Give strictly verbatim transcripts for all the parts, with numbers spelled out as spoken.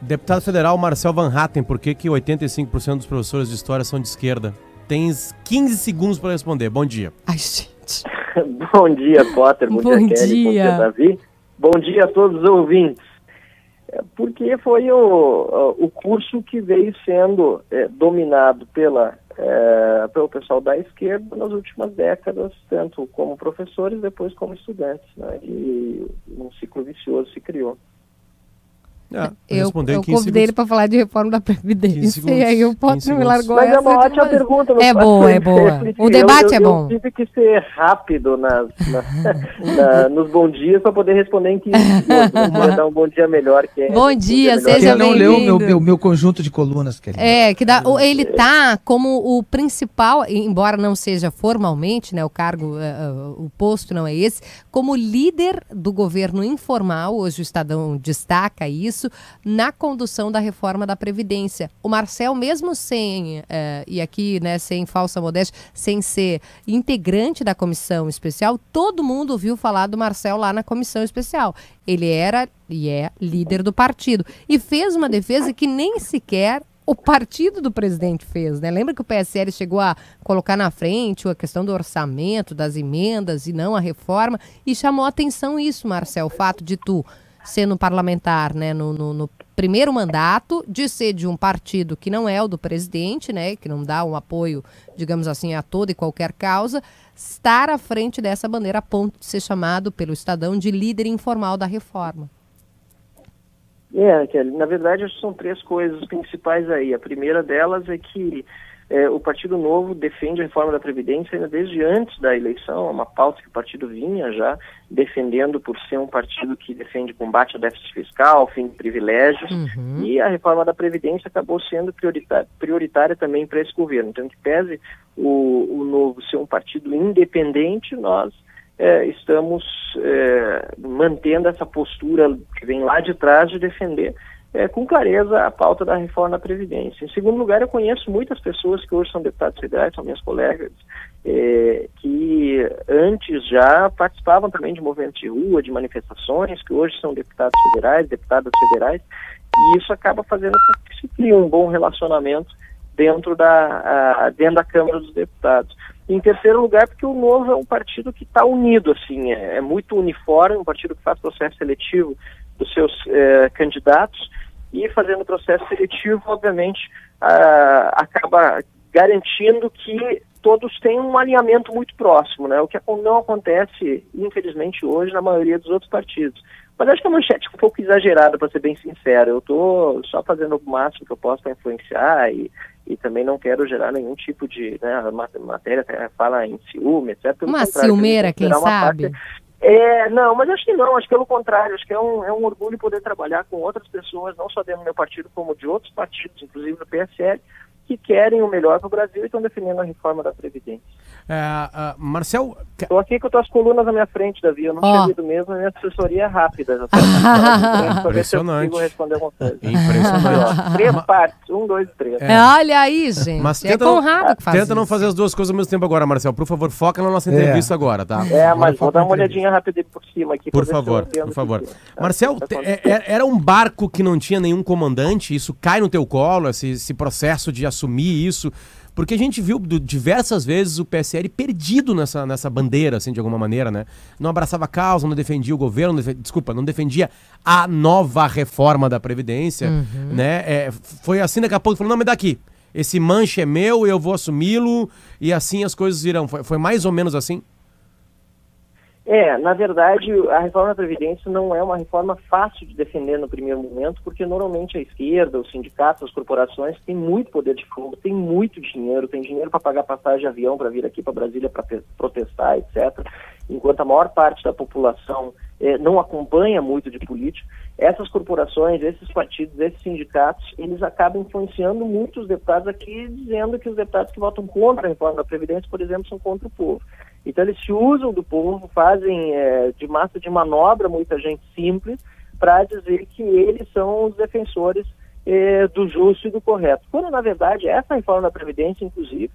Deputado federal Marcel Van Hatten, por que que oitenta e cinco por cento dos professores de história são de esquerda? Tens quinze segundos para responder. Bom dia. Ai, gente. Bom dia, Potter. Bom, Bom dia, Kelly. dia. Bom dia, Davi. Bom dia a todos os ouvintes. Porque foi o, o curso que veio sendo é, dominado pela, é, pelo pessoal da esquerda nas últimas décadas, tanto como professores, depois como estudantes, né? E um ciclo vicioso se criou. Ah, eu eu convidei segundos. ele para falar de reforma da Previdência. E aí o Potter me largou Mas essa. é uma ótima pergunta. É boa, é boa. O debate eu, eu, é bom. Eu tive que ser rápido nas, na, na, nos bom dias para poder responder em quinze segundos. Vou dar um bom dia melhor. Que é, bom dia, melhor. seja Ele não bem-vindo. leu o meu, meu, meu conjunto de colunas, querido. É, que dá, ele tá como o principal, embora não seja formalmente, né, o cargo, uh, o posto não é esse, como líder do governo informal, hoje o Estadão destaca isso, na condução da reforma da Previdência. O Marcel, mesmo sem, uh, e aqui, né, sem falsa modéstia, sem ser integrante da comissão especial, todo mundo ouviu falar do Marcel lá na comissão especial. Ele era e é líder do partido. E fez uma defesa que nem sequer o partido do presidente fez, né? Lembra que o P S L chegou a colocar na frente a questão do orçamento, das emendas e não a reforma, e chamou a atenção isso, Marcel, o fato de tu, sendo parlamentar, né, no, no, no primeiro mandato, de ser de um partido que não é o do presidente, né, que não dá um apoio, digamos assim, a toda e qualquer causa, estar à frente dessa bandeira a ponto de ser chamado pelo Estadão de líder informal da reforma. É, Kelly, na verdade são três coisas principais aí. A primeira delas é que é, o Partido Novo defende a reforma da Previdência ainda desde antes da eleição, é uma pauta que o partido vinha já defendendo por ser um partido que defende combate ao déficit fiscal, fim de privilégios, uhum. E a reforma da Previdência acabou sendo prioritária, prioritária também para esse governo. Então, que pese o, o Novo ser um partido independente, nós É, estamos é, mantendo essa postura que vem lá de trás de defender é, com clareza a pauta da reforma da Previdência. Em segundo lugar, eu conheço muitas pessoas que hoje são deputados federais, são minhas colegas, é, que antes já participavam também de movimentos de rua, de manifestações, que hoje são deputados federais, deputadas federais, e isso acaba fazendo com que se crie um bom relacionamento dentro da, a, dentro da Câmara dos Deputados. Em terceiro lugar, porque o Novo é um partido que está unido, assim, é, é muito uniforme, um partido que faz processo seletivo dos seus é, candidatos, e fazendo processo seletivo, obviamente, a, acaba garantindo que todos têm um alinhamento muito próximo, né? O que não acontece, infelizmente, hoje na maioria dos outros partidos. Mas acho que a manchete é um pouco exagerada, para ser bem sincero. Eu estou só fazendo o máximo que eu posso para influenciar e, e também não quero gerar nenhum tipo de, né, a matéria fala em ciúme, etcétera. Uma ciumeira, quem sabe? Parte... É, não, mas acho que não, acho que pelo contrário, acho que é um, é um orgulho poder trabalhar com outras pessoas, não só dentro do meu partido, como de outros partidos, inclusive do P S L, que querem o melhor para o Brasil e estão defendendo a reforma da Previdência. É, uh, Marcel... Estou aqui com as tuas colunas na minha frente, Davi, eu não oh. tinha lido mesmo, a minha assessoria é rápida. Já tá Impressionante. Responder Impressionante. Três partes, um, dois e três. É. Olha aí, gente, mas é tenta Conrado não, que faz Tenta isso. não fazer as duas coisas ao mesmo tempo agora, Marcel. Por favor, foca na nossa entrevista é. agora, tá? É, agora mas vou dar uma olhadinha rápida por cima aqui. Por favor, por favor. Que, tá? Marcel, tá era um barco que não tinha nenhum comandante, isso cai no teu colo, esse, esse processo de assumir isso... Porque a gente viu diversas vezes o P S L perdido nessa, nessa bandeira, assim, de alguma maneira, né? Não abraçava a causa, não defendia o governo, não defendia, desculpa, não defendia a nova reforma da Previdência, uhum. né? É, foi assim, daqui a pouco, falou, não, me dá aqui. Esse manche é meu, eu vou assumi-lo, e assim as coisas irão. Foi, foi mais ou menos assim? É, na verdade, a reforma da Previdência não é uma reforma fácil de defender no primeiro momento, porque normalmente a esquerda, os sindicatos, as corporações têm muito poder de fogo, têm muito dinheiro, tem dinheiro para pagar passagem de avião para vir aqui para Brasília para protestar, etcétera. Enquanto a maior parte da população eh, não acompanha muito de político, essas corporações, esses partidos, esses sindicatos, eles acabam influenciando muitos deputados aqui, dizendo que os deputados que votam contra a reforma da Previdência, por exemplo, são contra o povo. Então eles se usam do povo, fazem é, de massa de manobra muita gente simples para dizer que eles são os defensores é, do justo e do correto. Quando, na verdade, essa reforma da Previdência, inclusive,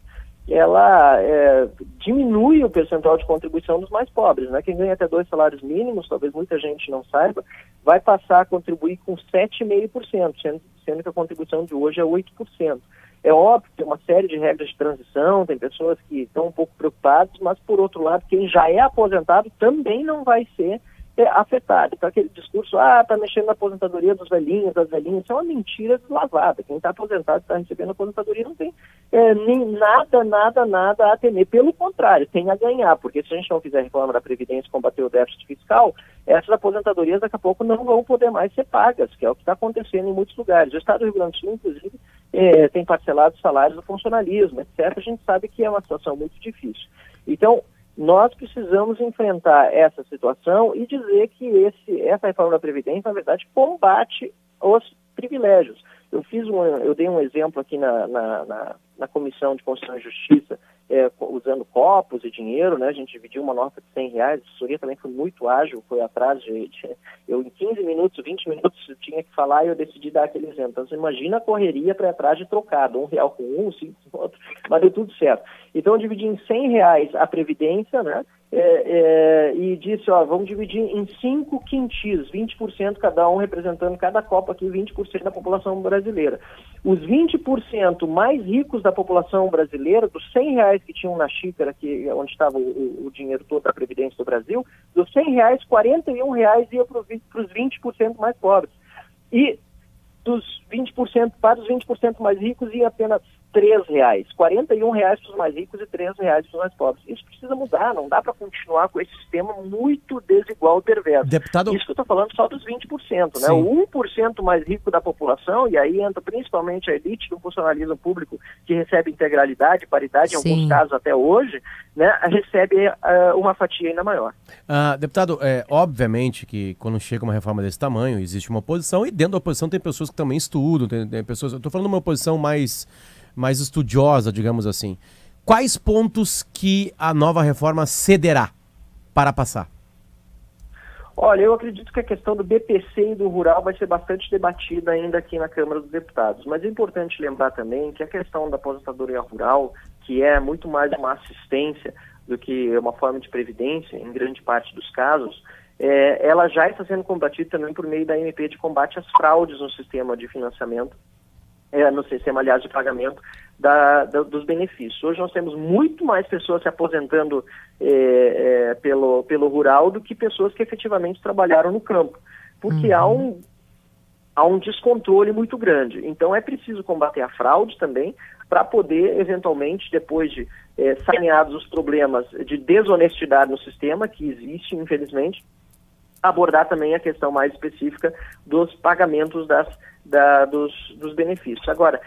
ela é, diminui o percentual de contribuição dos mais pobres, né? Quem ganha até dois salários mínimos, talvez muita gente não saiba, vai passar a contribuir com sete vírgula cinco por cento, sendo, sendo que a contribuição de hoje é oito por cento. É óbvio que tem uma série de regras de transição, tem pessoas que estão um pouco preocupadas, mas, por outro lado, quem já é aposentado também não vai ser é, afetado. Então, aquele discurso, ah, está mexendo na aposentadoria dos velhinhos, das velhinhas, isso é uma mentira deslavada. Quem está aposentado, está recebendo aposentadoria, não tem é, nem nada, nada, nada a temer. Pelo contrário, tem a ganhar, porque se a gente não fizer reforma da Previdência e combater o déficit fiscal, essas aposentadorias daqui a pouco não vão poder mais ser pagas, que é o que está acontecendo em muitos lugares. O Estado do Rio Grande do Sul, inclusive, é, tem parcelado os salários do funcionalismo, etcétera. A gente sabe que é uma situação muito difícil. Então, nós precisamos enfrentar essa situação e dizer que esse, essa reforma da Previdência, na verdade, combate os privilégios. Eu fiz um, eu dei um exemplo aqui na, na, na, na Comissão de Constituição e Justiça, é, usando copos e dinheiro, né? A gente dividiu uma nota de cem reais, a assessoria também foi muito ágil, foi atrás de, de... Eu, em quinze minutos, vinte minutos, eu tinha que falar e eu decidi dar aquele exemplo. Então, você imagina a correria para ir atrás de trocado, um real com um, cinco com outro, mas deu tudo certo. Então, eu dividi em cem reais a Previdência, né? É, é, e disse, ó, vamos dividir em cinco quintis, vinte por cento cada um, representando cada copa aqui, vinte por cento da população brasileira. Os vinte por cento mais ricos da população brasileira, dos cem reais que tinham na xícara, que, onde estava o, o dinheiro todo da Previdência do Brasil, dos cem reais, quarenta e um reais ia para os vinte por cento mais pobres. E dos vinte por cento, para os vinte por cento mais ricos, ia apenas três reais. quarenta e um reais para os mais ricos e três reais para os mais pobres. Isso precisa mudar, não dá para continuar com esse sistema muito desigual e perverso. Deputado... Isso que eu estou falando só dos vinte por cento, né? Sim. O um por cento mais rico da população, e aí entra principalmente a elite do funcionalismo público, que recebe integralidade, paridade, em Sim. alguns casos até hoje, né? Recebe uh, uma fatia ainda maior. Ah, deputado, é, obviamente que quando chega uma reforma desse tamanho, existe uma oposição, e dentro da oposição tem pessoas que também estudam, tem, tem pessoas... Eu estou falando de uma oposição mais... mais estudiosa, digamos assim. Quais pontos que a nova reforma cederá para passar? Olha, eu acredito que a questão do B P C e do rural vai ser bastante debatida ainda aqui na Câmara dos Deputados. Mas é importante lembrar também que a questão da aposentadoria rural, que é muito mais uma assistência do que uma forma de previdência, em grande parte dos casos, é, ela já está sendo combatida também por meio da M P de combate às fraudes no sistema de financiamento, É, no sistema, aliás, de pagamento da, da, dos benefícios. Hoje nós temos muito mais pessoas se aposentando é, é, pelo, pelo rural do que pessoas que efetivamente trabalharam no campo, porque uhum. há, um, há um descontrole muito grande. Então é preciso combater a fraude também, para poder, eventualmente, depois de é, saneados os problemas de desonestidade no sistema, que existe, infelizmente, abordar também a questão mais específica dos pagamentos das Da, dos, dos benefícios. Agora,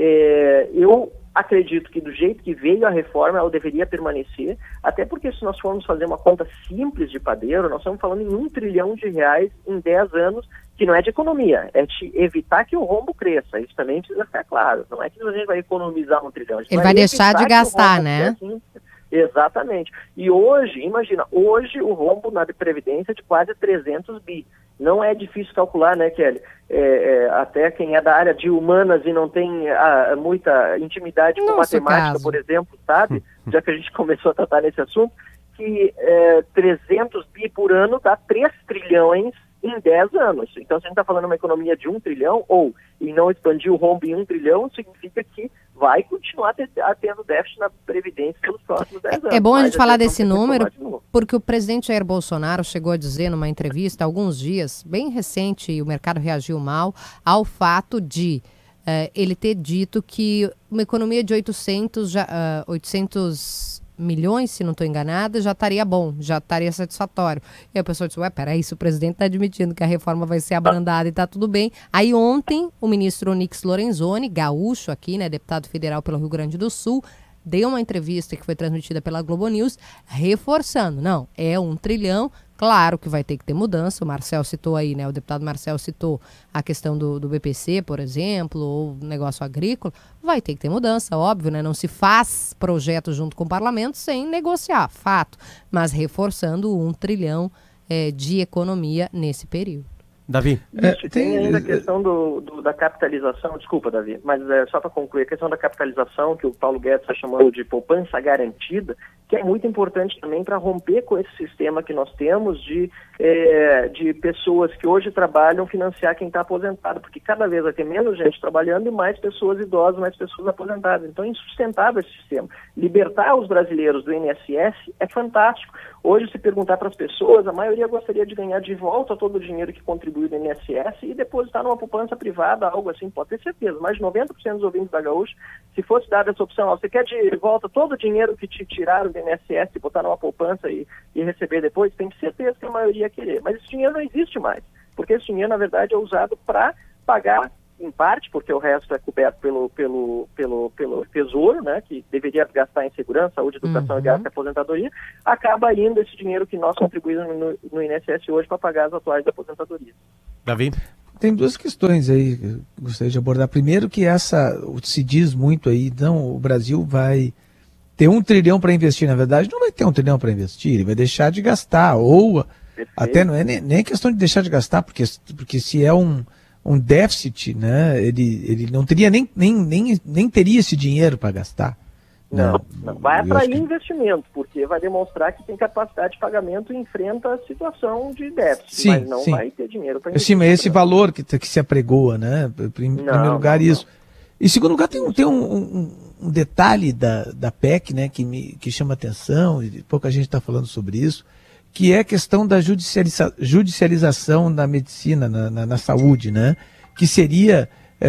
é, eu acredito que do jeito que veio a reforma, ela deveria permanecer, até porque se nós formos fazer uma conta simples de padeiro, nós estamos falando em um trilhão de reais em dez anos, que não é de economia, é de evitar que o rombo cresça. Isso também precisa ficar claro. Não é que a gente vai economizar um trilhão. Ele vai, vai deixar de gastar, né? Cresça. Exatamente. E hoje, imagina, hoje o rombo na Previdência é de quase trezentos bi. Não é difícil calcular, né, Kelly? É, é, até quem é da área de humanas e não tem a, muita intimidade com Nosso matemática, caso. por exemplo, sabe? Já que a gente começou a tratar nesse assunto, que é, trezentos bi por ano dá três trilhões em dez anos. Então, se a gente está falando uma economia de um trilhão, ou e não expandir o rombo em um trilhão, significa que vai continuar tendo déficit na Previdência pelos próximos dez anos. É bom a gente Mas falar a desse número, de porque o presidente Jair Bolsonaro chegou a dizer numa entrevista há alguns dias, bem recente, e o mercado reagiu mal, ao fato de uh, ele ter dito que uma economia de oitocentos, já, uh, oitocentos milhões, se não estou enganada, já estaria bom, já estaria satisfatório. E a pessoa disse, ué, peraí, se o presidente está admitindo que a reforma vai ser abrandada e está tudo bem. Aí ontem, o ministro Onyx Lorenzoni, gaúcho aqui, né, deputado federal pelo Rio Grande do Sul, deu uma entrevista que foi transmitida pela Globo News, reforçando, não, é um trilhão, claro que vai ter que ter mudança, o Marcel citou aí, né, o deputado Marcel citou a questão do, do B P C, por exemplo, ou negócio agrícola, vai ter que ter mudança, óbvio, né, não se faz projeto junto com o parlamento sem negociar, fato, mas reforçando um trilhão é, de economia nesse período. Davi. É, tem, tem ainda a questão do, do, da capitalização, desculpa, Davi, mas é, só para concluir, a questão da capitalização, que o Paulo Guedes está chamando de poupança garantida, que é muito importante também para romper com esse sistema que nós temos de, é, de pessoas que hoje trabalham financiar quem está aposentado, porque cada vez vai ter menos gente trabalhando e mais pessoas idosas, mais pessoas aposentadas. Então é insustentável esse sistema. Libertar os brasileiros do I N S S é fantástico. Hoje, se perguntar para as pessoas, a maioria gostaria de ganhar de volta todo o dinheiro que contribui do I N S S e depositar numa poupança privada, algo assim, pode ter certeza. Mais de noventa por cento dos ouvintes da Gaúcha, se fosse dada essa opção, ó, você quer de volta todo o dinheiro que te tiraram do I N S S e botar numa poupança e, e receber depois, tem certeza que a maioria ia querer. Mas esse dinheiro não existe mais, porque esse dinheiro, na verdade, é usado para pagar, em parte, porque o resto é coberto pelo, pelo, pelo, pelo tesouro, né, que deveria gastar em segurança, saúde, educação uhum. e gasto e aposentadoria, acaba indo esse dinheiro que nós contribuímos no, no I N S S hoje para pagar as atuais aposentadorias. Davi? Tem duas questões aí que eu gostaria de abordar. Primeiro que essa, se diz muito aí, não, o Brasil vai ter um trilhão para investir. Na verdade, não vai ter um trilhão para investir, ele vai deixar de gastar, ou Perfeito. Até não é nem, nem questão de deixar de gastar, porque, porque se é um um déficit, né? Ele, ele não teria nem, nem, nem, nem teria esse dinheiro para gastar. Não, não, não. Vai atrair que... investimento, porque vai demonstrar que tem capacidade de pagamento e enfrenta a situação de déficit, sim, mas não sim. vai ter dinheiro para investir. Sim, mas esse valor que, que se apregoa, né? Em primeiro não, lugar, não, isso. Não. Em segundo lugar, tem, tem um, um, um detalhe da, da P E C, né, que, me, que chama atenção, e pouca gente está falando sobre isso, que é a questão da judicializa judicialização da medicina, na, na, na saúde, né? Que seria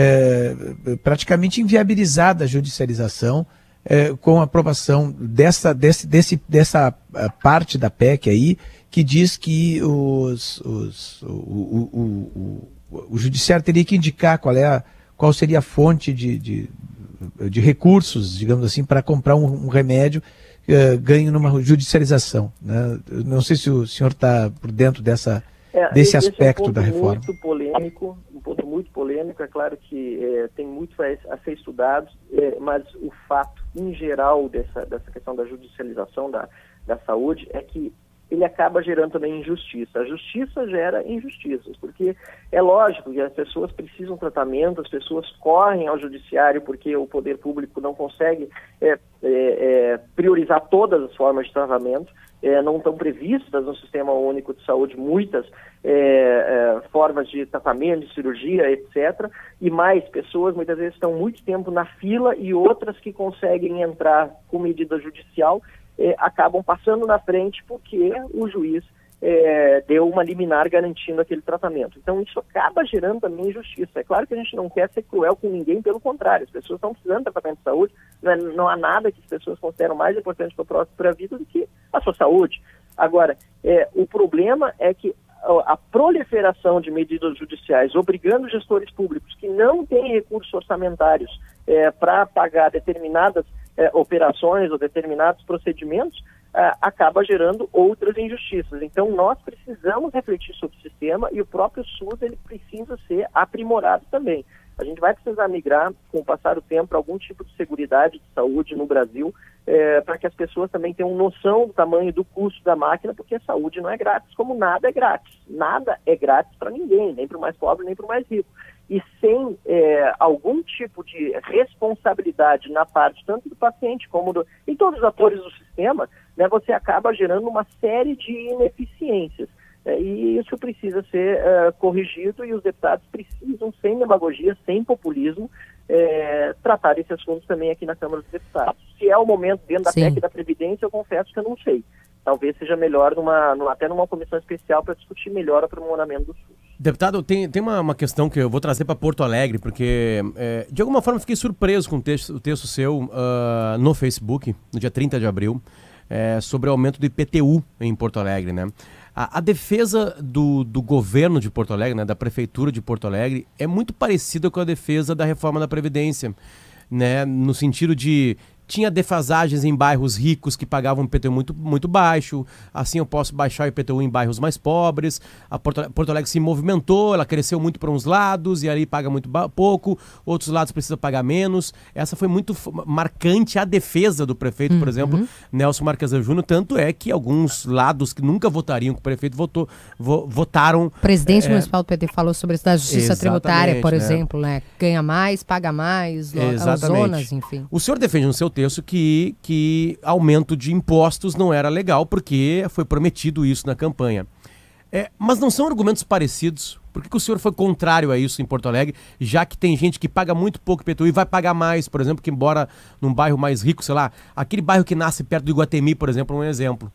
é, praticamente inviabilizada a judicialização é, com a aprovação dessa, desse, desse, dessa parte da P E C aí, que diz que os, os, o, o, o, o, o judiciário teria que indicar qual, é a, qual seria a fonte de, de, de recursos, digamos assim, para comprar um, um remédio Uh, ganho numa judicialização, né? Não sei se o senhor está por dentro dessa, é, desse aspecto é um da reforma. Muito polêmico, um ponto muito polêmico, é claro que é, tem muito a ser estudado, é, mas o fato, em geral, dessa, dessa questão da judicialização da, da saúde é que ele acaba gerando também injustiça. A justiça gera injustiças, porque é lógico que as pessoas precisam de tratamento, as pessoas correm ao judiciário porque o poder público não consegue é, é, é, priorizar todas as formas de tratamento, é, não estão previstas no Sistema Único de Saúde muitas é, é, formas de tratamento, de cirurgia, etcétera. E mais, pessoas muitas vezes estão muito tempo na fila e outras que conseguem entrar com medida judicial É, acabam passando na frente porque o juiz é, deu uma liminar garantindo aquele tratamento. Então isso acaba gerando também injustiça. É claro que a gente não quer ser cruel com ninguém, pelo contrário, as pessoas estão precisando de tratamento de saúde, não, é, não há nada que as pessoas consideram mais importante para o próximo para a vida do que a sua saúde. Agora, é, o problema é que a proliferação de medidas judiciais obrigando gestores públicos que não têm recursos orçamentários é, para pagar determinadas É, operações ou determinados procedimentos, é, acaba gerando outras injustiças. Então, nós precisamos refletir sobre o sistema e o próprio SUS ele precisa ser aprimorado também. A gente vai precisar migrar, com o passar do tempo, para algum tipo de seguridade de saúde no Brasil, é, para que as pessoas também tenham noção do tamanho do custo da máquina, porque a saúde não é grátis, como nada é grátis. Nada é grátis para ninguém, nem para o mais pobre, nem para o mais rico. E sem é, algum tipo de responsabilidade na parte tanto do paciente como do, em todos os atores do sistema, né, você acaba gerando uma série de ineficiências. É, e isso precisa ser é, corrigido e os deputados precisam, sem demagogia, sem populismo, é, tratar esse assunto também aqui na Câmara dos Deputados. Se é o momento dentro da Sim. P E C da Previdência, eu confesso que eu não sei. Talvez seja melhor numa, numa, até numa comissão especial para discutir melhor o aprimoramento do SUS. Deputado, tem, tem uma, uma questão que eu vou trazer para Porto Alegre, porque é, de alguma forma fiquei surpreso com o texto, o texto seu uh, no Facebook, no dia trinta de abril, é, sobre o aumento do I P T U em Porto Alegre, né? A, a defesa do, do governo de Porto Alegre, né, da Prefeitura de Porto Alegre, é muito parecida com a defesa da reforma da Previdência, né? No sentido de tinha defasagens em bairros ricos que pagavam um I P T U muito, muito baixo, assim eu posso baixar o I P T U em bairros mais pobres. A Porto, Porto Alegre se movimentou, ela cresceu muito para uns lados e ali paga muito pouco, outros lados precisa pagar menos. Essa foi muito marcante a defesa do prefeito, por uhum. exemplo, Nelson Marquesan Júnior, tanto é que alguns lados que nunca votariam com o prefeito votou, vo, votaram... O presidente é, municipal do P T falou sobre isso da justiça tributária, por né? exemplo, né? Ganha mais, paga mais, as zonas, enfim. O senhor defende no seu texto que, que aumento de impostos não era legal, porque foi prometido isso na campanha. É, mas não são argumentos parecidos? Por que, que o senhor foi contrário a isso em Porto Alegre, já que tem gente que paga muito pouco I P T U e vai pagar mais, por exemplo, que embora num bairro mais rico, sei lá, aquele bairro que nasce perto do Iguatemi, por exemplo, é um exemplo.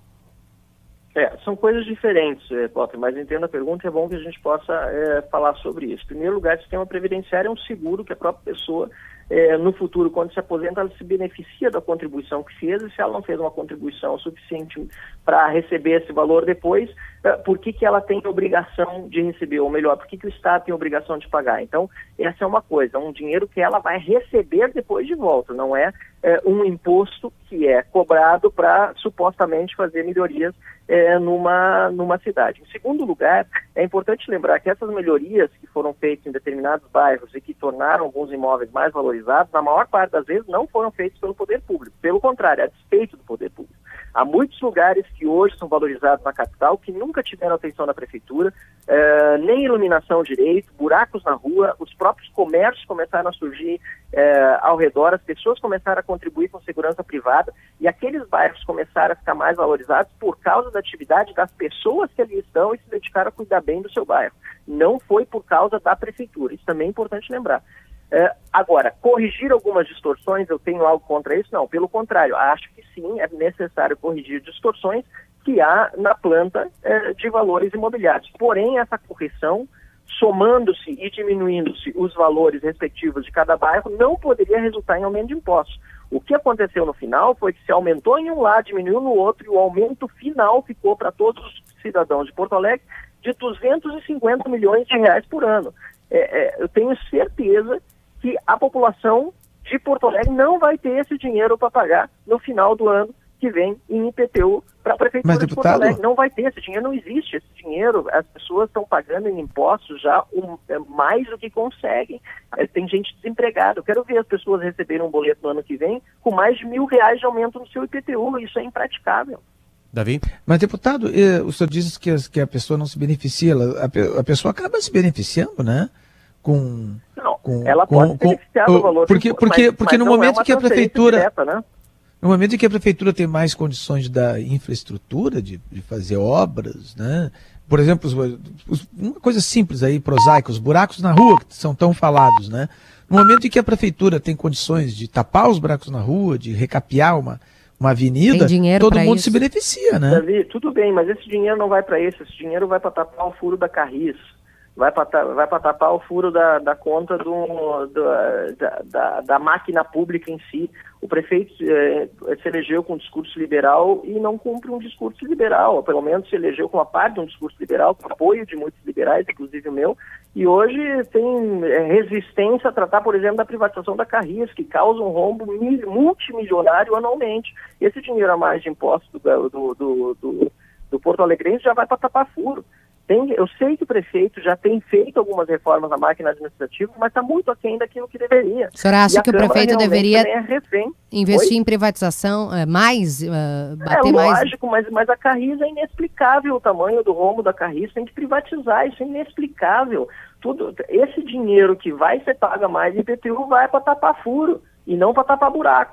É, são coisas diferentes, Potter, mas entendo a pergunta e é bom que a gente possa é, falar sobre isso. Em primeiro lugar, o sistema previdenciário é um seguro que a própria pessoa, é, no futuro, quando se aposenta, ela se beneficia da contribuição que fez, e se ela não fez uma contribuição suficiente para receber esse valor depois, é, por que que ela tem obrigação de receber, ou melhor, por que que o Estado tem obrigação de pagar? Então, essa é uma coisa, um dinheiro que ela vai receber depois de volta, não é, é um imposto que é cobrado para supostamente fazer melhorias É, numa, numa cidade. Em segundo lugar, é importante lembrar que essas melhorias que foram feitas em determinados bairros e que tornaram alguns imóveis mais valorizados, na maior parte das vezes não foram feitos pelo poder público. Pelo contrário, a despeito do poder público. Há muitos lugares que hoje são valorizados na capital que nunca tiveram atenção da prefeitura, é, nem iluminação direito, buracos na rua, os próprios comércios começaram a surgir é, ao redor, as pessoas começaram a contribuir com segurança privada e aqueles bairros começaram a ficar mais valorizados por causa da atividade das pessoas que ali estão e se dedicaram a cuidar bem do seu bairro. Não foi por causa da prefeitura, isso também é importante lembrar. É, agora, corrigir algumas distorções, eu tenho algo contra isso? Não, pelo contrário, acho que sim, é necessário corrigir distorções que há na planta é, de valores imobiliários. Porém, essa correção, somando-se e diminuindo-se os valores respectivos de cada bairro, não poderia resultar em aumento de impostos. O que aconteceu no final foi que se aumentou em um lado, diminuiu no outro, e o aumento final ficou para todos os cidadãos de Porto Alegre de duzentos e cinquenta milhões de reais por ano. É, é, eu tenho certeza que a população de Porto Alegre não vai ter esse dinheiro para pagar no final do ano que vem em I P T U para a Prefeitura Mas, de deputado... Porto Alegre. Não vai ter, esse dinheiro não existe. Esse dinheiro, as pessoas estão pagando em impostos já um, é, mais do que conseguem. É, tem gente desempregada. Eu quero ver as pessoas receberem um boleto no ano que vem com mais de mil reais de aumento no seu I P T U. Isso é impraticável. Davi? Mas, deputado, o senhor diz que a, que a pessoa não se beneficia, a, a pessoa acaba se beneficiando, né? Com, não, com, ela com, pode se beneficiar com, do valor porque, imposto, porque, mas, porque mas no momento é que a prefeitura direta, né? no momento em que a prefeitura tem mais condições da infraestrutura de, de fazer obras, né? Por exemplo, os, os, uma coisa simples aí, prosaica, os buracos na rua que são tão falados, né? No momento em que a prefeitura tem condições de tapar os buracos na rua, de recapear uma uma avenida, todo mundo isso. se beneficia, né? Davi, tudo bem, mas esse dinheiro não vai para isso, esse dinheiro vai para tapar o furo da Carris, vai para vai para tapar o furo da, da conta do, do, da, da, da máquina pública em si. O prefeito eh, se elegeu com um discurso liberal e não cumpre um discurso liberal, ou pelo menos se elegeu com uma parte de um discurso liberal, com apoio de muitos liberais, inclusive o meu, e hoje tem eh, resistência a tratar, por exemplo, da privatização da Carris, que causa um rombo mil, multimilionário anualmente. Esse dinheiro a mais de impostos do, do, do, do, do Porto Alegrense já vai para tapar furo. Tem, eu sei que o prefeito já tem feito algumas reformas na máquina administrativa, mas está muito aquém daquilo que deveria. O senhor acha que o prefeito deveria é refém. investir Oi? em privatização uh, mais, uh, bater é, mais... lógico, mas, mas a Carris é inexplicável, o tamanho do rombo da Carris, tem que privatizar, isso é inexplicável. Tudo, esse dinheiro que vai ser pago mais em I P T U vai para tapar furo e não para tapar buraco.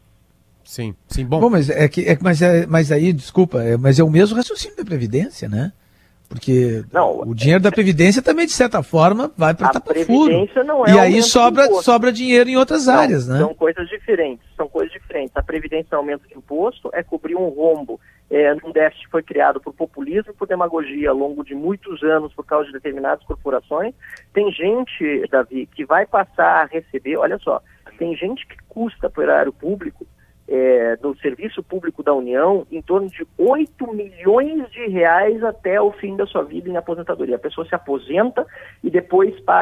Sim, sim, bom. Bom, mas, é que, é, mas, é, mas aí, desculpa, é, mas é o mesmo raciocínio da Previdência, né? Porque não, o dinheiro da Previdência também, de certa forma, vai para tapar furo. Não é e aí sobra, sobra dinheiro em outras não, áreas, né? São coisas diferentes, são coisas diferentes. A Previdência é aumento de imposto, é cobrir um rombo é, num déficit que foi criado por populismo e por demagogia ao longo de muitos anos por causa de determinadas corporações. Tem gente, Davi, que vai passar a receber, olha só, tem gente que custa para o erário público, É, do Serviço Público da União, em torno de oito milhões de reais até o fim da sua vida em aposentadoria. A pessoa se aposenta e depois paga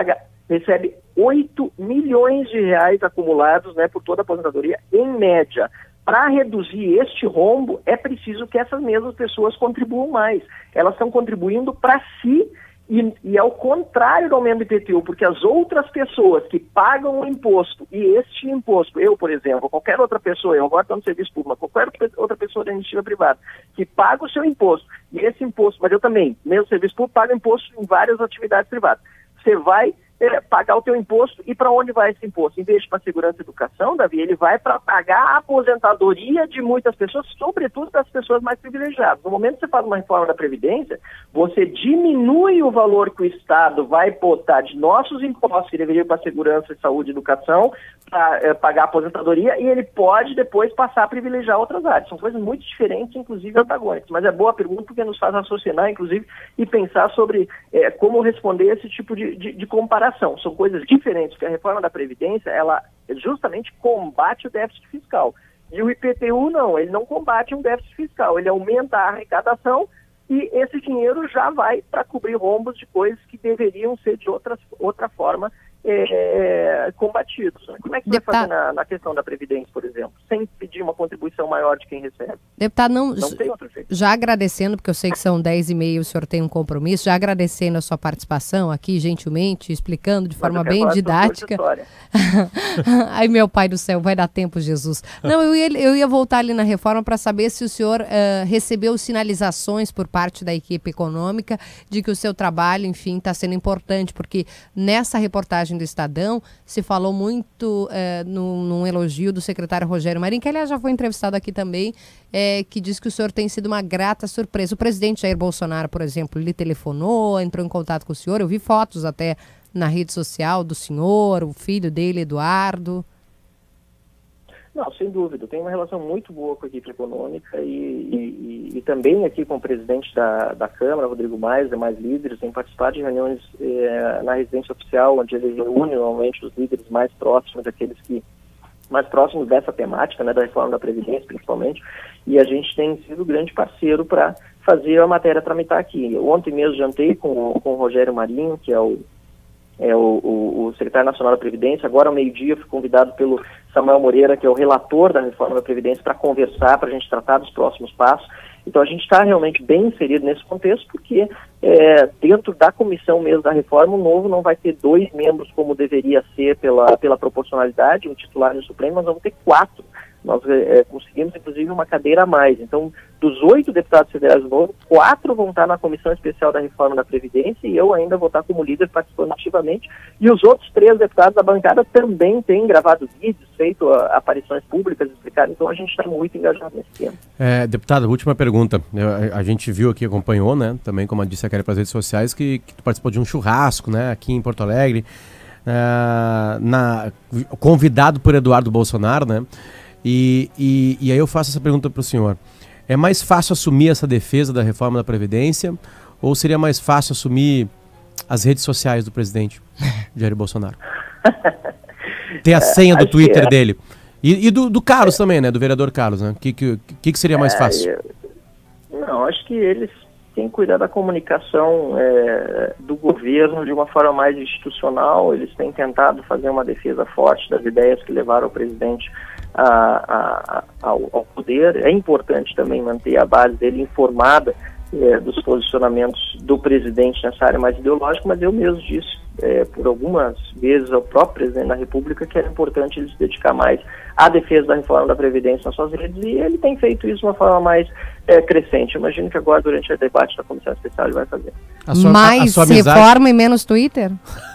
recebe oito milhões de reais acumulados, né, por toda a aposentadoria, em média. Para reduzir este rombo, é preciso que essas mesmas pessoas contribuam mais. Elas estão contribuindo para si e, e ao contrário do aumento do I P T U, porque as outras pessoas que pagam o imposto, e este imposto, eu, por exemplo, qualquer outra pessoa, eu agora estou no serviço público, qualquer outra pessoa da iniciativa privada, que paga o seu imposto, e esse imposto, mas eu também, mesmo serviço público, pago imposto em várias atividades privadas. Você vai É, pagar o teu imposto, e para onde vai esse imposto? Em vez de para a segurança e educação, Davi, ele vai para pagar a aposentadoria de muitas pessoas, sobretudo das pessoas mais privilegiadas. No momento que você faz uma reforma da Previdência, você diminui o valor que o Estado vai botar de nossos impostos, que deveriam ir para a segurança, saúde e educação, para é, pagar a aposentadoria, e ele pode depois passar a privilegiar outras áreas. São coisas muito diferentes, inclusive antagônicas. Mas é boa a pergunta, porque nos faz raciocinar, inclusive, e pensar sobre é, como responder esse tipo de, de, de comparação. São coisas diferentes, porque a reforma da Previdência, ela justamente combate o déficit fiscal. E o I P T U não, ele não combate um déficit fiscal, ele aumenta a arrecadação e esse dinheiro já vai para cobrir rombos de coisas que deveriam ser de outras, outra forma é, combatidos. Como é que Deputado... vai fazer na, na questão da Previdência, por exemplo, sem pedir uma contribuição maior de quem recebe? Deputado, não, não tem outro jeito. Já agradecendo, porque eu sei que são dez e meia, o senhor tem um compromisso, já agradecendo a sua participação aqui, gentilmente, explicando de forma bem didática. Ai, meu pai do céu, vai dar tempo, Jesus. Não, eu ia, eu ia voltar ali na reforma para saber se o senhor uh, recebeu sinalizações por parte da equipe econômica de que o seu trabalho, enfim, está sendo importante, porque nessa reportagem do Estadão se falou muito uh, no, num elogio do secretário Rogério Marinho, que aliás já foi entrevistado aqui também, é, que diz que o senhor tem sido uma grata surpresa. O presidente Jair Bolsonaro, por exemplo, lhe telefonou, entrou em contato com o senhor, eu vi fotos até na rede social do senhor, o filho dele, Eduardo. Não, sem dúvida. Eu tenho uma relação muito boa com a equipe econômica e, e, e, e também aqui com o presidente da, da Câmara, Rodrigo Maia, demais líderes, em participar de reuniões eh, na residência oficial, onde ele reúne normalmente os líderes mais próximos, aqueles que mais próximos dessa temática, né, da reforma da Previdência, principalmente, e a gente tem sido grande parceiro para fazer a matéria tramitar aqui. Eu, ontem mesmo jantei com, com o Rogério Marinho, que é o é o, o, o secretário nacional da Previdência. Agora, ao meio-dia, fui convidado pelo Samuel Moreira, que é o relator da reforma da Previdência, para conversar, para a gente tratar dos próximos passos. Então, a gente está realmente bem inserido nesse contexto, porque é, dentro da comissão mesmo da reforma, o novo não vai ter dois membros como deveria ser pela, pela proporcionalidade, um titular e um suplente, nós vamos ter quatro. Nós é, conseguimos, inclusive, uma cadeira a mais. Então, dos oito deputados federais do novo, quatro vão estar na Comissão Especial da Reforma da Previdência e eu ainda vou estar como líder participando ativamente. E os outros três deputados da bancada também têm gravado vídeos, feito uh, aparições públicas, explicado. Então, a gente está muito engajado nesse tema. É, deputado, última pergunta. Eu, a, a gente viu aqui, acompanhou, né, também, como disse a Kelly para as redes sociais, que, que tu participou de um churrasco, né, aqui em Porto Alegre, uh, na, convidado por Eduardo Bolsonaro, né? E, e, e aí eu faço essa pergunta para o senhor. É mais fácil assumir essa defesa da reforma da Previdência ou seria mais fácil assumir as redes sociais do presidente Jair Bolsonaro? Ter a senha do Twitter é. dele. E, e do, do Carlos também, né? Do vereador Carlos, né? O que, que, que, que seria mais fácil? É, eu, não, acho que eles têm que cuidar da comunicação é, do governo de uma forma mais institucional. Eles têm tentado fazer uma defesa forte das ideias que levaram o presidente A, a, ao, ao poder. É importante também manter a base dele informada é, dos posicionamentos do presidente nessa área mais ideológica, mas eu mesmo disse é, por algumas vezes ao próprio presidente da República que era importante ele se dedicar mais à defesa da reforma da Previdência nas suas redes, e ele tem feito isso de uma forma mais é, crescente. Eu imagino que agora, durante o debate da Comissão Especial, ele vai fazer. A sua, mais a, a sua reforma e menos Twitter?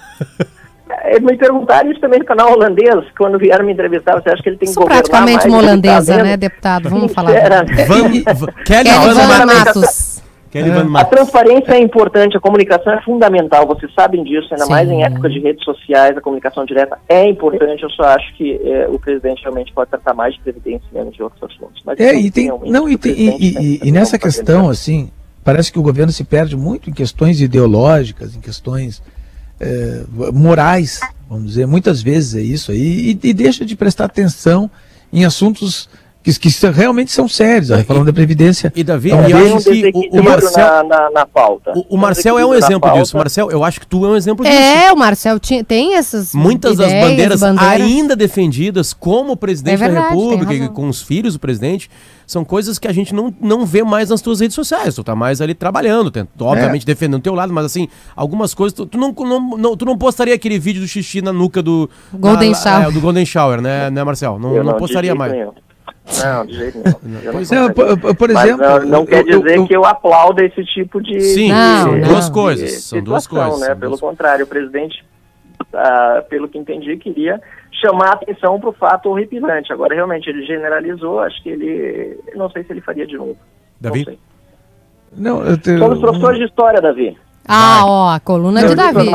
Me perguntaram isso também no canal holandês, quando vieram me entrevistar. Você acha que ele tem que governar mais? Praticamente uma holandesa, né, deputado? Vamos falar. Kelly Van Matos. A transparência é importante, a comunicação é fundamental, vocês sabem disso, ainda Sim. mais em época de redes sociais, a comunicação direta é importante. Eu só acho que é, o presidente realmente pode tratar mais de previdência e menos de outros assuntos. Mas é, e, tem, não, e, tem, e, e, e nessa questão, assim, parece que o governo se perde muito em questões ideológicas, em questões É, morais, vamos dizer, muitas vezes é isso aí, e, e deixa de prestar atenção em assuntos que, que são, realmente são sérios. A reforma da Previdência. E, Davi, é um eu deles. acho que o, o Marcel, na, na, na pauta. O, o Marcel é um exemplo disso. Marcel, eu acho que tu é um exemplo disso. É, o Marcel tinha, tem essas Muitas ideias, das bandeiras, bandeiras ainda defendidas como presidente é verdade, da República e razão. com os filhos do presidente, são coisas que a gente não, não vê mais nas tuas redes sociais. Tu tá mais ali trabalhando, tenta, obviamente é. defendendo o teu lado, mas assim, algumas coisas, tu, tu, não, não, não, tu não postaria aquele vídeo do xixi na nuca do Golden na, Shower, é, do Golden Shower, né, né Marcel? Não, não, não postaria mais. Nenhum. Não, de jeito nenhum. Pois não, por, por exemplo... Mas não, não quer dizer eu, eu, que eu aplaudo esse tipo de... Sim, não, são não. duas coisas. São duas coisas. Né? São Pelo duas... contrário, o presidente, ah, pelo que entendi, queria chamar a atenção para o fato horripilante. Agora, realmente, ele generalizou, acho que ele... Não sei se ele faria de novo. Davi? Não sei. Não, eu te... Somos professores de história, Davi. Ah, ó, a coluna de Davi.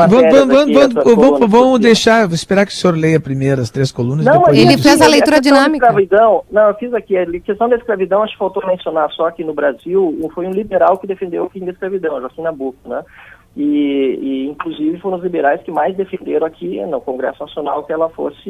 Vamos, vamos deixar, vou esperar que o senhor leia primeiro as três colunas. Não, ele ele fez a leitura a dinâmica. Escravidão, não, eu fiz aqui. A questão da escravidão, acho que faltou mencionar só que no Brasil foi um liberal que defendeu o fim da escravidão, Joaquim Nabuco, né? E, e inclusive foram os liberais que mais defenderam aqui no Congresso Nacional que ela fosse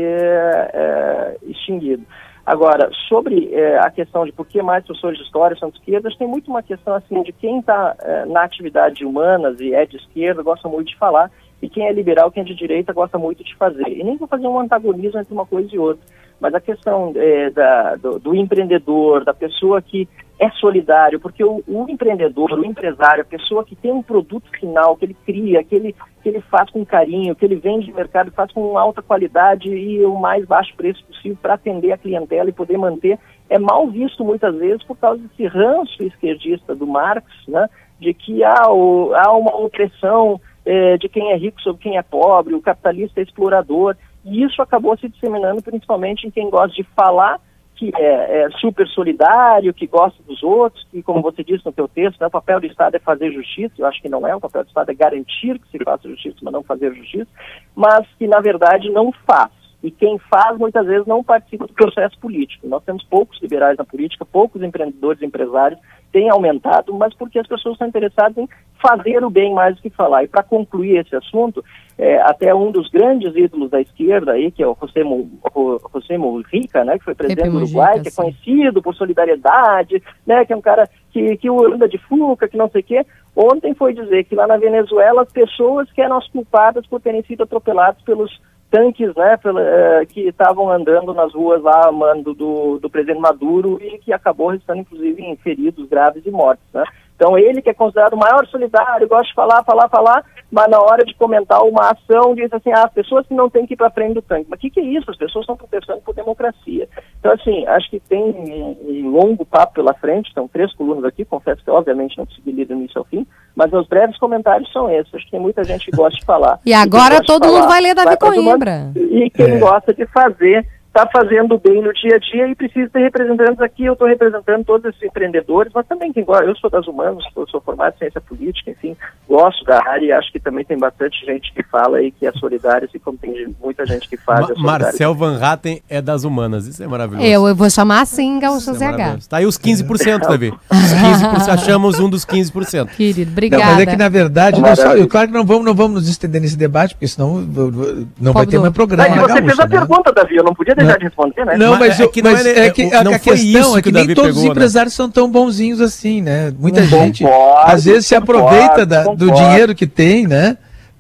é, é, extinguida. Agora, sobre é, a questão de por que mais professores de história são de esquerda, tem muito uma questão assim de quem está é, na atividade de humanas e é de esquerda gosta muito de falar, e quem é liberal, quem é de direita gosta muito de fazer. E nem vou fazer um antagonismo entre uma coisa e outra, mas a questão é, da, do, do empreendedor, da pessoa que é solidário, porque o, o empreendedor, o empresário, a pessoa que tem um produto final, que ele cria, que ele, que ele faz com carinho, que ele vende no mercado, faz com alta qualidade e o mais baixo preço possível para atender a clientela e poder manter, é mal visto muitas vezes por causa desse ranço esquerdista do Marx, né, de que há, o, há uma opressão é, de quem é rico sobre quem é pobre, o capitalista é explorador, e isso acabou se disseminando principalmente em quem gosta de falar que é, é super solidário, que gosta dos outros, que, como você disse no teu texto, né, o papel do Estado é fazer justiça. Eu acho que não é, o papel do Estado é garantir que se faça justiça, mas não fazer justiça, mas que, na verdade, não faz. E quem faz, muitas vezes, não participa do processo político. Nós temos poucos liberais na política, poucos empreendedores e empresários, tem aumentado, mas porque as pessoas estão interessadas em fazer o bem mais do que falar. E para concluir esse assunto, é, até um dos grandes ídolos da esquerda, aí, que é o José, José Mujica, né, que foi presidente do Uruguai, que é conhecido por solidariedade, né, que é um cara que, que anda de fuca, que não sei o quê, ontem foi dizer que lá na Venezuela as pessoas que eram as culpadas por terem sido atropeladas pelos tanques, né, pela, uh, que estavam andando nas ruas lá, mando do, do presidente Maduro, e que acabou restando, inclusive, em feridos graves e mortes, né. Então, ele que é considerado o maior solidário, gosta de falar, falar, falar, mas na hora de comentar uma ação, diz assim, ah, as pessoas que não têm que ir para frente do tanque. Mas o que, que é isso? As pessoas estão protestando por democracia. Então, assim, acho que tem um, um longo papo pela frente, são três colunas aqui, confesso que, obviamente, não consegui ler do início ao fim, mas meus breves comentários são esses. Acho que tem muita gente que gosta de falar. E agora e todo mundo falar, vai ler Davi Coimbra. E quem é. gosta de fazer... está fazendo bem no dia a dia e precisa ter representantes aqui. Eu estou representando todos esses empreendedores, mas também quem gosta, eu sou das humanas, eu sou formado em ciência política, enfim, gosto da área e acho que também tem bastante gente que fala aí que é solidária, assim como tem muita gente que faz. Ma é Marcel Van Hatten é das humanas, isso é maravilhoso. Eu, eu vou chamar assim, Gaúcho Z H. Tá aí os quinze por cento, Davi. Os quinze por cento, achamos um dos quinze por cento. Querido, obrigada. Não, mas é que na verdade, nós só, eu, claro que não vamos, não vamos nos estender nesse debate, porque senão não vai ter mais programa. Mas você fez a pergunta, Davi, eu não podia deixar de responder, né? Não, mas, mas, é que, mas é, é que a, a questão é que, que nem todos pegou, os empresários né? são tão bonzinhos assim, né? Muita não, gente, concordo, às vezes, se aproveita concordo, da, do dinheiro que tem, né?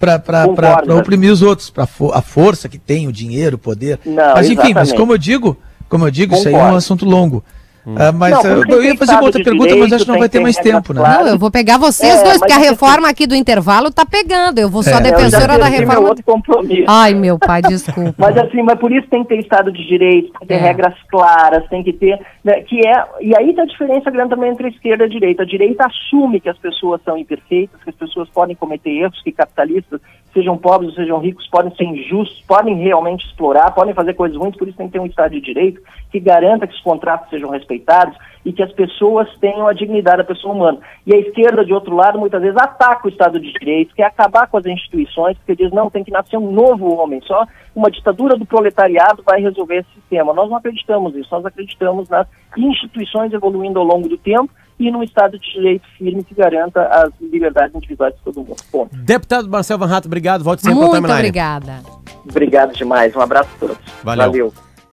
Para oprimir os outros, para a força que tem, o dinheiro, o poder. Não, mas enfim, exatamente. mas como eu digo, como eu digo, concordo. Isso aí é um assunto longo. Hum. Uh, mas não, uh, eu ia fazer uma outra pergunta, direito, mas acho que não vai ter mais tempo, né? Não, eu vou pegar vocês é, dois, porque a reforma aqui do intervalo tá pegando. Eu vou só é. defensora da reforma. Meu outro compromisso. Ai, meu pai, desculpa. Mas assim, mas por isso tem que ter Estado de Direito, tem que ter é. regras claras, tem que ter, né, que é, e aí tá a diferença grande também entre a esquerda e a direita. A direita assume que as pessoas são imperfeitas, que as pessoas podem cometer erros, que capitalistas, sejam pobres ou sejam ricos, podem ser injustos, podem realmente explorar, podem fazer coisas ruins, por isso tem que ter um Estado de Direito que garanta que os contratos sejam respeitados e que as pessoas tenham a dignidade da pessoa humana. E a esquerda, de outro lado, muitas vezes ataca o Estado de Direito, quer acabar com as instituições, porque diz, não, tem que nascer um novo homem, só uma ditadura do proletariado vai resolver esse sistema. Nós não acreditamos nisso, nós acreditamos nas instituições evoluindo ao longo do tempo e num Estado de Direito firme que garanta as liberdades individuais de todo mundo. Ponto. Deputado Marcel Van Hatten, obrigado. Volte sempre Muito ao Timeline. obrigada. Obrigado demais. Um abraço a todos. Valeu. Valeu.